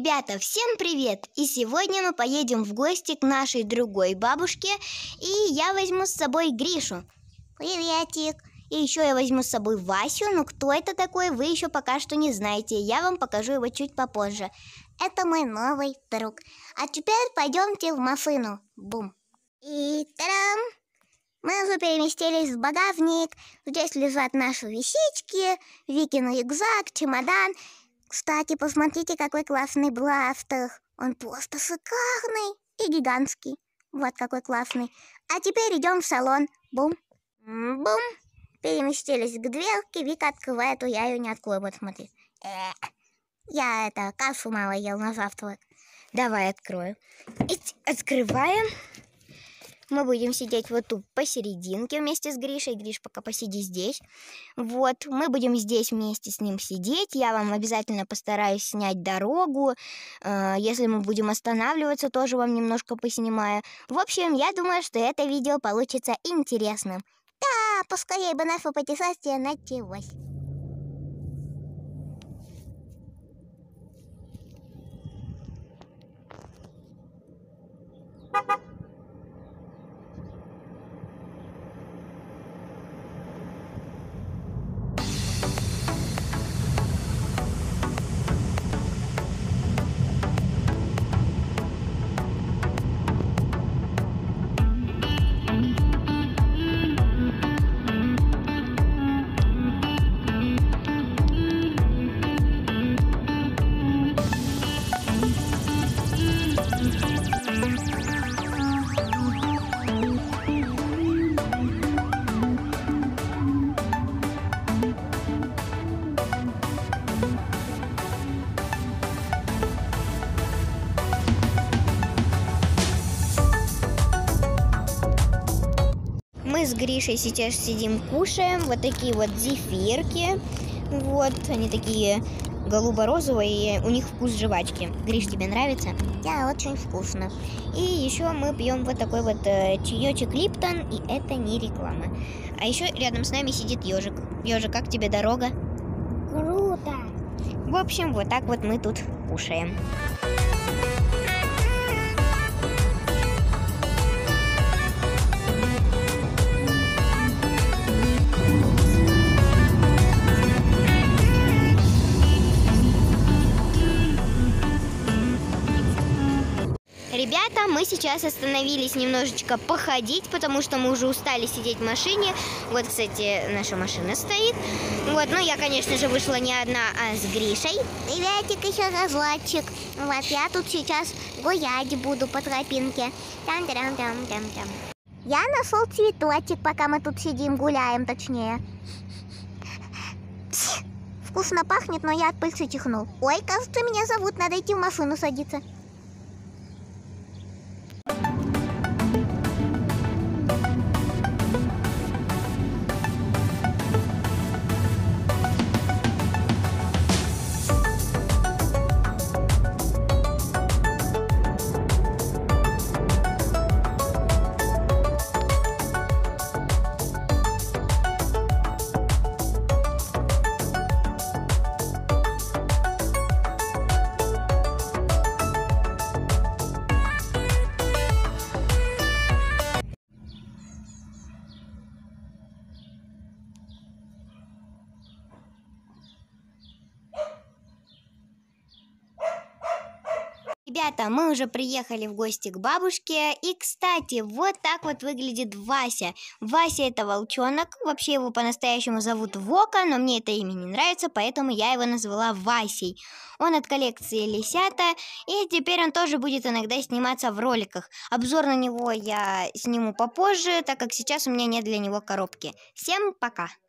Ребята, всем привет! И сегодня мы поедем в гости к нашей другой бабушке. И я возьму с собой Гришу. Приветик! И еще я возьму с собой Васю. Но кто это такой, вы еще пока что не знаете. Я вам покажу его чуть попозже. Это мой новый друг. А теперь пойдемте в машину. Бум! И тарам! Мы уже переместились в багажник. Здесь лежат наши вещички, Викин рюкзак, чемодан. Кстати, посмотрите, какой классный бластер. Он просто шикарный и гигантский. Вот какой классный. А теперь идем в салон. Бум. Бум. Переместились к дверке. Вика открывает, а я ее не открою. Вот смотри. Я кашу мало ел на завтрак. Давай открою. Открываем. Мы будем сидеть вот тут посерединке вместе с Гришей. Гриш, пока посиди здесь. Вот, мы будем здесь вместе с ним сидеть. Я вам обязательно постараюсь снять дорогу. Если мы будем останавливаться, тоже вам немножко поснимаю. В общем, я думаю, что это видео получится интересным. Да, поскорее бы наше путешествие началось. Мы с Гришей сейчас сидим, кушаем вот такие вот зефирки. Вот, они такие голубо-розовые, у них вкус жвачки. Гриш, тебе нравится? Да, очень вкусно. И еще мы пьем вот такой вот чаечек Липтон, и это не реклама. А еще рядом с нами сидит ежик. Ежик, как тебе дорога? Круто! В общем, вот так вот мы тут кушаем. Ребята, мы сейчас остановились немножечко походить, потому что мы уже устали сидеть в машине. Вот, кстати, наша машина стоит. Вот, ну я, конечно же, вышла не одна, а с Гришей. Приветик, еще разочек. Вот, я тут сейчас гулять буду по тропинке. Там-там-там-там-там. Я нашел цветочек, пока мы тут сидим, гуляем, точнее. Вкусно пахнет, но я от пыльцы чихнул. Ой, кажется, меня зовут, надо идти в машину садиться. Ребята, мы уже приехали в гости к бабушке. И, кстати, вот так вот выглядит Вася. Вася — это волчонок. Вообще его по-настоящему зовут Вока, но мне это имя не нравится, поэтому я его назвала Васей. Он от коллекции Лисята, и теперь он тоже будет иногда сниматься в роликах. Обзор на него я сниму попозже, так как сейчас у меня нет для него коробки. Всем пока!